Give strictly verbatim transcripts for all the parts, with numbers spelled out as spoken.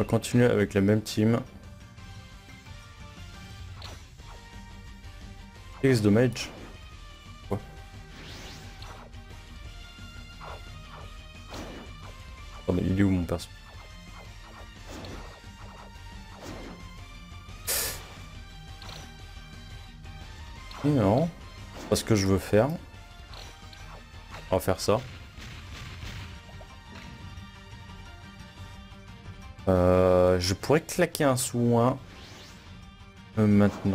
On va continuer avec la même team. X damage. Quoi? Attendez, il est où mon perso? Non, c'est pas ce que je veux faire. On va faire ça. Euh, je pourrais claquer un soin euh, maintenant.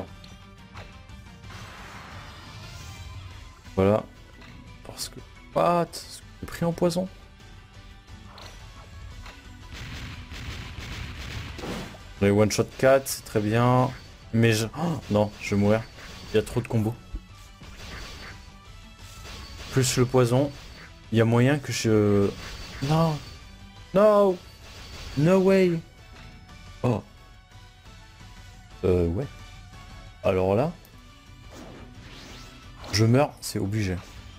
Voilà. Parce que... What? J'ai pris en poison. Les one shot quatre, c'est très bien. Mais je... Oh, non, je vais mourir. Il y a trop de combos. Plus le poison. Il y a moyen que je... Non. No. No way. Oh. Euh, ouais. Alors là... Je meurs, c'est obligé.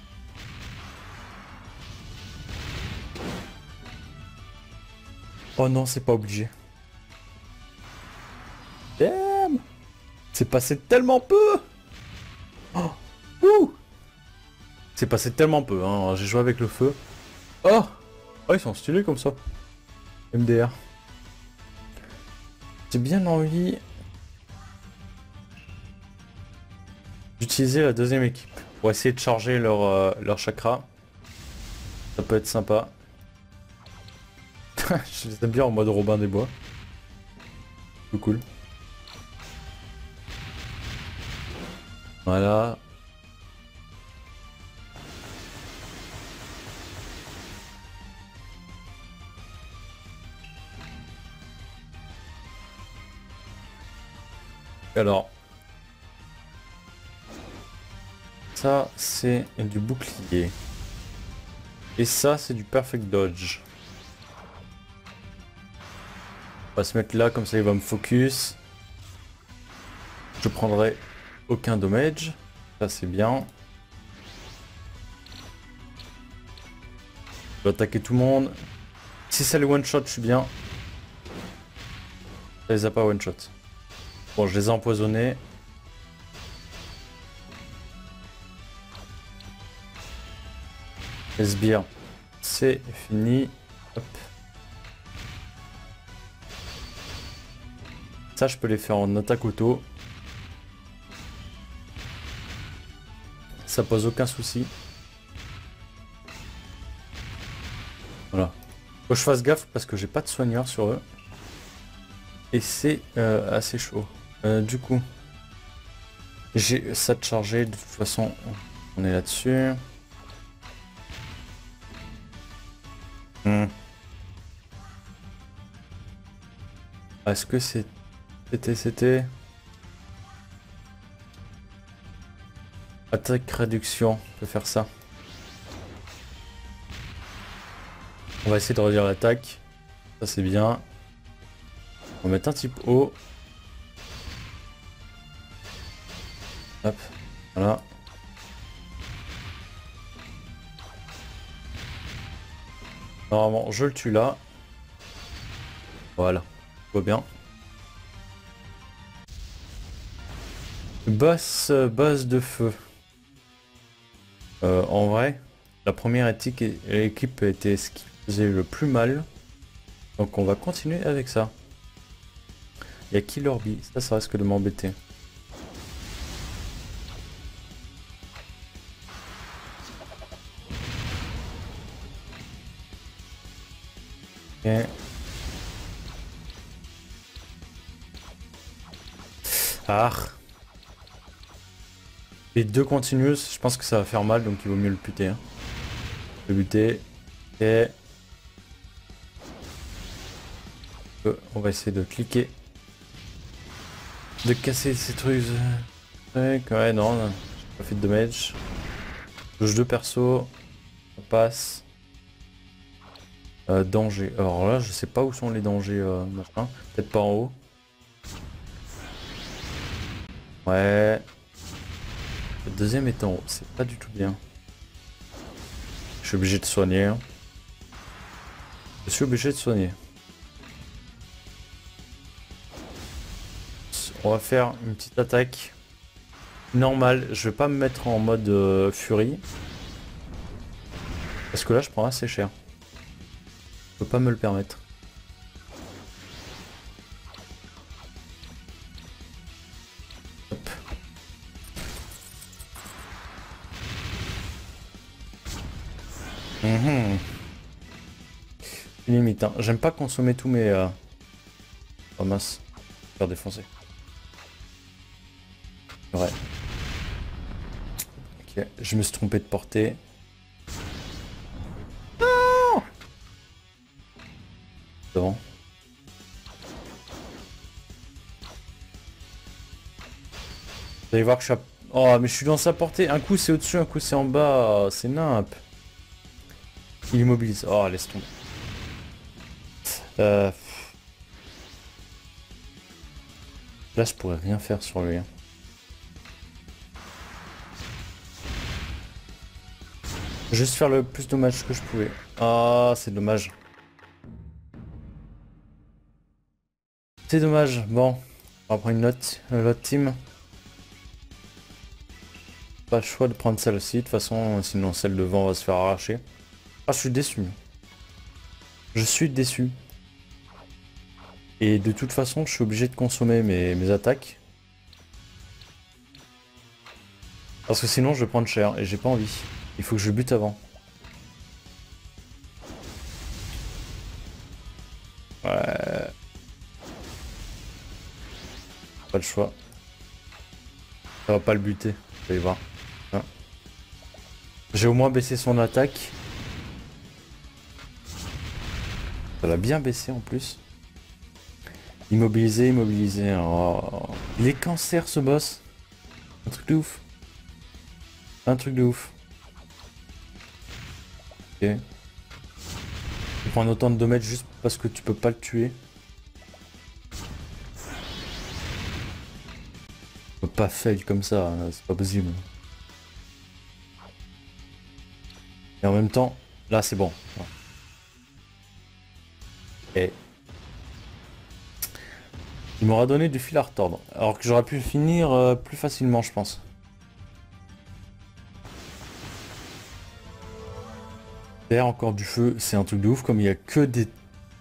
Oh non, c'est pas obligé. Damn. C'est passé tellement peu. Oh. Ouh. C'est passé tellement peu, hein. J'ai joué avec le feu. Oh. Oh, ils sont stylés comme ça. M D R. J'ai bien envie d'utiliser la deuxième équipe pour essayer de charger leur, euh, leur chakra. Ça peut être sympa. Je les aime bien en mode Robin des Bois. C'est cool. Voilà. Alors. Ça, c'est du bouclier. Et ça, c'est du perfect dodge. On va se mettre là, comme ça il va me focus. Je prendrai aucun damage. Ça, c'est bien. Je vais attaquer tout le monde. Si ça les one shot, je suis bien. Ça les a pas one shot. Bon, je les ai empoisonnés. Les sbires, c'est fini. Hop. Ça, je peux les faire en attaque auto. Ça pose aucun souci. Voilà. Faut que je fasse gaffe parce que j'ai pas de soigneur sur eux. Et c'est euh, assez chaud. Euh, du coup, j'ai ça de chargé. De toute façon, on est là-dessus. Hmm. Est-ce que c'est... C'était... C'était... Attaque réduction, on peut faire ça. On va essayer de réduire l'attaque. Ça c'est bien. On va mettre un type haut. Hop, voilà. Normalement, je le tue là. Voilà, tout va bien. Boss, boss de feu. Euh, en vrai, la première équipe, équipe était ce qui faisait le plus mal. Donc on va continuer avec ça. Il y a Killer Bee, ça, ça risque de m'embêter. Ok. Ah. Les deux continues, je pense que ça va faire mal, donc il vaut mieux le buter. Hein. Le buter. Et... on va essayer de cliquer. De casser ces trucs. Ouais, non, j'ai pas fait de damage. Touche deux persos. Ça passe. Euh, danger. Alors là, je sais pas où sont les dangers. Euh, machin. Peut-être pas en haut. Ouais. Le deuxième est en haut. C'est pas du tout bien. Je suis obligé de soigner. Je suis obligé de soigner. on va faire une petite attaque normale. Je vais pas me mettre en mode euh, furie. Parce que là, je prends assez cher. Je peux pas me le permettre. Hop. Mmh. Limite, hein. J'aime pas consommer tous mes... Euh... Oh mince. Faire défoncer. Ouais. Ok, je me suis trompé de portée. Non. Devant. Vous allez voir que je suis à... Oh, mais je suis dans sa portée. Un coup c'est au-dessus, un coup c'est en bas. C'est nimp. Il immobilise. Oh, laisse tomber. Euh... Là, je pourrais rien faire sur lui. Hein. Juste faire le plus dommage que je pouvais. Ah, c'est dommage. C'est dommage. Bon, on va prendre une note, l'autre team. Pas le choix de prendre celle-ci. De toute façon, sinon celle devant va se faire arracher. Ah, je suis déçu. Je suis déçu. Et de toute façon, je suis obligé de consommer mes, mes attaques. Parce que sinon, je vais prendre cher et j'ai pas envie. Il faut que je bute avant. Ouais. Pas le choix. Ça va pas le buter. Vous allez voir. Hein. J'ai au moins baissé son attaque. Ça l'a bien baissé en plus. Immobilisé, immobilisé. Oh. Il est cancer ce boss. Un truc de ouf. Un truc de ouf. Ok. Tu prends autant de dommages juste parce que tu peux pas le tuer. Tu peux pas fail comme ça, c'est pas possible. Et en même temps, là c'est bon. Et il m'aura donné du fil à retordre. Alors que j'aurais pu finir euh, plus facilement, je pense. Faire encore du feu, c'est un truc de ouf, comme il y a que des...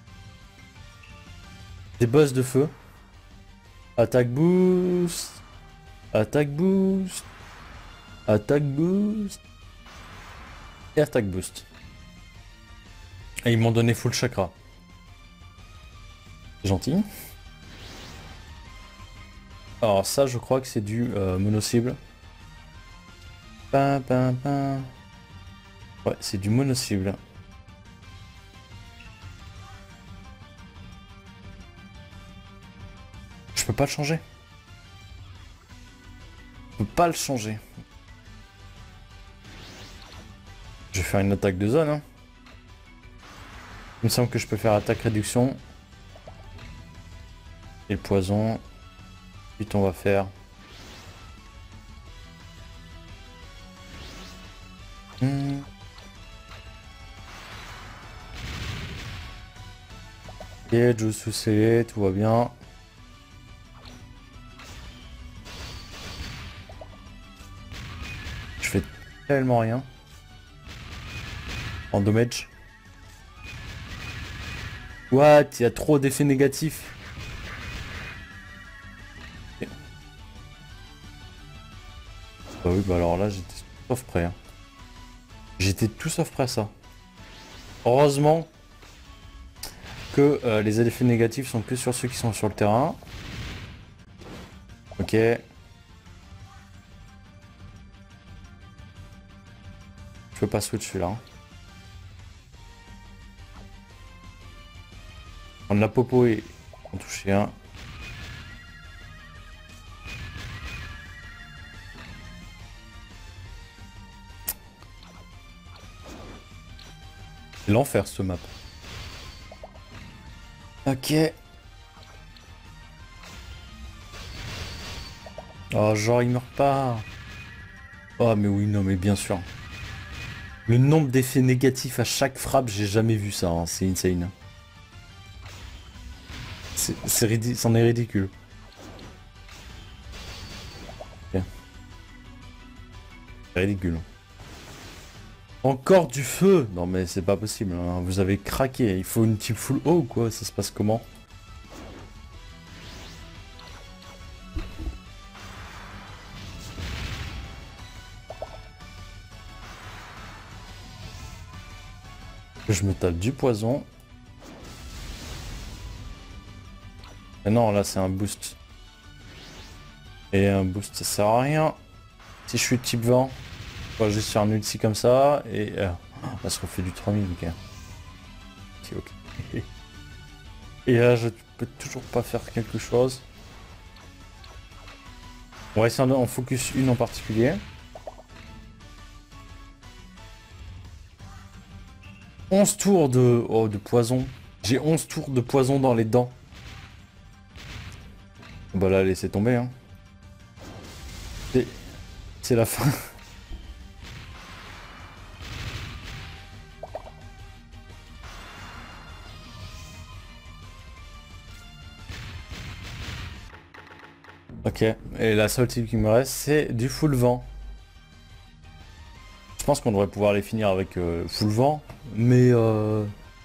Des boss de feu. Attaque boost. Attaque boost. Attaque boost. Et attaque boost. Et ils m'ont donné full chakra. C'est gentil. Alors ça, je crois que c'est du euh, mono-cible. Pin, pin, pin. Ouais, c'est du mono-cible. Je peux pas le changer. Je peux pas le changer. Je vais faire une attaque de zone. Hein. Il me semble que je peux faire attaque réduction. Et le poison. Ensuite on va faire... Hmm. Ok, Jutsu scellé, tout va bien. Je fais tellement rien. En damage. What? Il y a trop d'effets négatifs. Okay. Bah oui, bah alors là j'étais sauf prêt. Hein. J'étais tout sauf prêt à ça. Heureusement que euh, les effets négatifs sont que sur ceux qui sont sur le terrain. Ok. Je peux pas switch celui-là. Hein. Prendre la popo et en toucher un. C'est l'enfer ce map. Ok. Oh genre il meurt pas. Oh mais oui, non mais bien sûr. Le nombre d'effets négatifs à chaque frappe, j'ai jamais vu ça, hein. C'est insane. C'est ridicule, c'en est ridicule. C'est ridicule. Encore du feu! Non mais c'est pas possible, hein. Vous avez craqué. Il faut une team full haut ou quoi? Ça se passe comment? Je me tape du poison. Et non, là c'est un boost. Et un boost ça sert à rien. Si je suis type vent, je vais juste faire un ulti comme ça et... Euh, là ça refait du trois mille, ok. Ok, ok. Et là je peux toujours pas faire quelque chose. On va essayer en focus une en particulier. onze tours de, oh, de poison. J'ai onze tours de poison dans les dents. Bah là, laissez tomber. Hein. C'est la fin. Ok, et la seule type qui me reste, c'est du full vent. Je pense qu'on devrait pouvoir les finir avec euh, full vent, mais euh...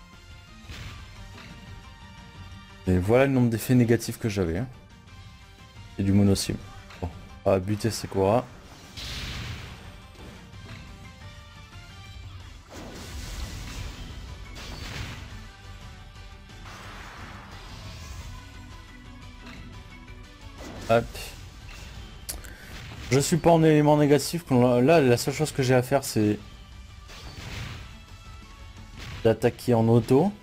et voilà le nombre d'effets négatifs que j'avais. Hein. Et du mono-cible. Bon, on va buter Sekora. Hop. Je suis pas en élément négatif. Là, la seule chose que j'ai à faire, c'est d'attaquer en auto.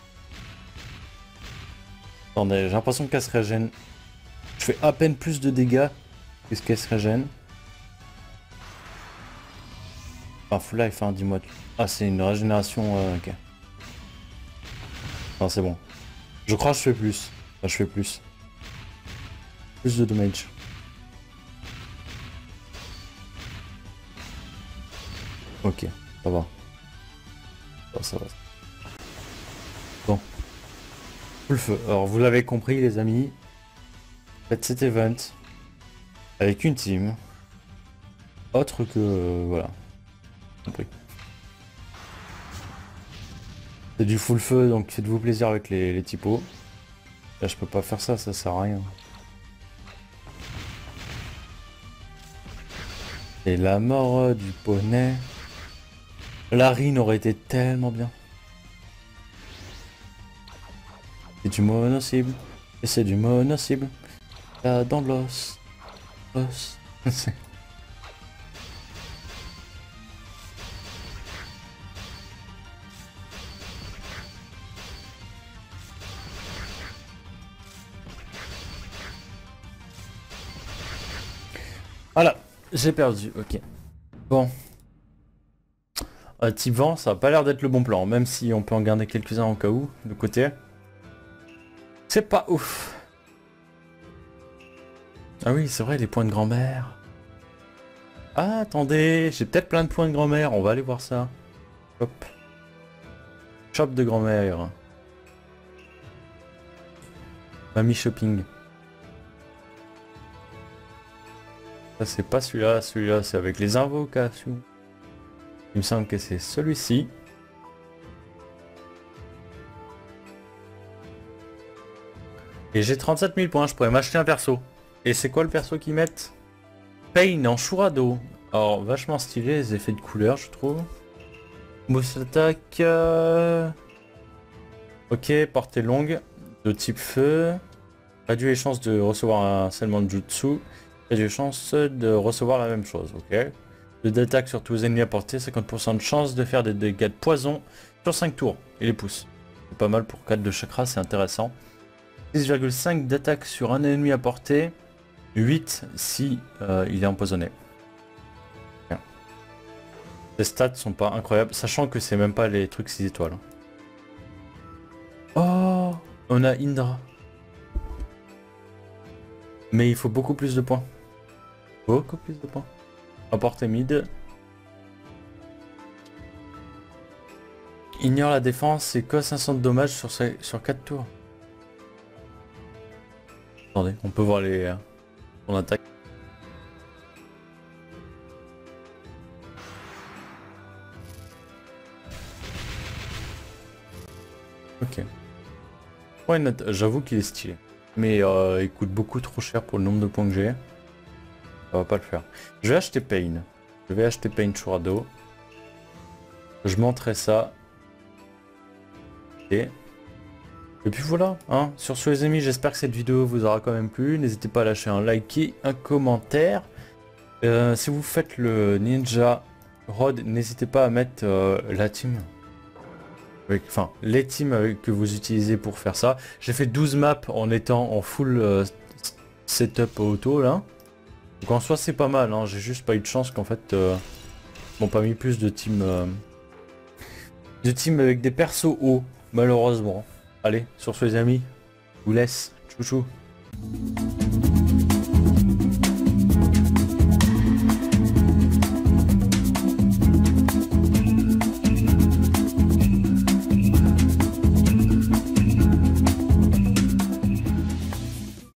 Attendez, j'ai l'impression qu'elle se régène. Je fais à peine plus de dégâts que ce qu'elle se régène. Enfin, full life, hein, dis-moi. Ah, c'est une régénération. Euh, ok. Non, c'est bon. Je crois que je fais plus. Enfin, je fais plus. Plus de damage. Ok, ça va. Ça, ça va. Bon. Full feu. Alors, vous l'avez compris, les amis. Faites cet event avec une team. Autre que... Euh, voilà. Compris. C'est du full feu, donc faites-vous plaisir avec les, les typos. Là, je peux pas faire ça, ça sert à rien. Et la mort du poney. La rine aurait été tellement bien. C'est du mono-cible. Et c'est du mono-cible. Là, dans l'os. L'os. Voilà, j'ai perdu, ok. Bon. Euh, type vent, ça a pas l'air d'être le bon plan, même si on peut en garder quelques-uns en cas où, de côté. C'est pas ouf. Ah oui, c'est vrai, les points de grand-mère. Ah, attendez, j'ai peut-être plein de points de grand-mère, on va aller voir ça. Hop. Shop de grand-mère. Mamie shopping. Ça c'est pas celui-là, celui-là c'est avec les invocations. Il me semble que c'est celui-ci. Et j'ai trente-sept mille points, je pourrais m'acheter un perso. Et c'est quoi le perso qu'ils mettent? Pain en Shurado. Alors vachement stylé les effets de couleur je trouve. Mousse attaque. Euh... Ok, portée longue. De type feu. Réduit les chances de recevoir un scellement de jutsu. Réduit les chances de recevoir la même chose, ok. De d'attaque sur tous les ennemis à portée, cinquante pour cent de chance de faire des dégâts de poison sur cinq tours. Et les pouces. C'est pas mal pour quatre de chakra, c'est intéressant. six virgule cinq d'attaque sur un ennemi à portée. huit si euh, il est empoisonné. Bien. Les stats sont pas incroyables, sachant que c'est même pas les trucs six étoiles. Oh, on a Indra. Mais il faut beaucoup plus de points. Beaucoup plus de points. À portée mid. Ignore la défense et cause cinq cents de dommages sur, sur quatre tours. Attendez, on peut voir les... Euh, on attaque. J'avoue qu'il est stylé. Mais euh, il coûte beaucoup trop cher pour le nombre de points que j'ai. Ça va pas le faire. Je vais acheter Pain. Je vais acheter Pain Shurado. Je monterai ça. Et... Et puis voilà, hein. Sur ce les amis, j'espère que cette vidéo vous aura quand même plu. N'hésitez pas à lâcher un like et un commentaire. Euh, si vous faites le Ninja Rod, n'hésitez pas à mettre euh, la team. Avec, enfin, les teams avec, que vous utilisez pour faire ça. J'ai fait douze maps en étant en full euh, setup auto là. Donc en soi c'est pas mal, hein. J'ai juste pas eu de chance qu'en fait... Euh, bon, pas mis plus de team... Euh, de team avec des persos hauts, malheureusement. Allez, sur ce les amis, je vous laisse. Chou chou.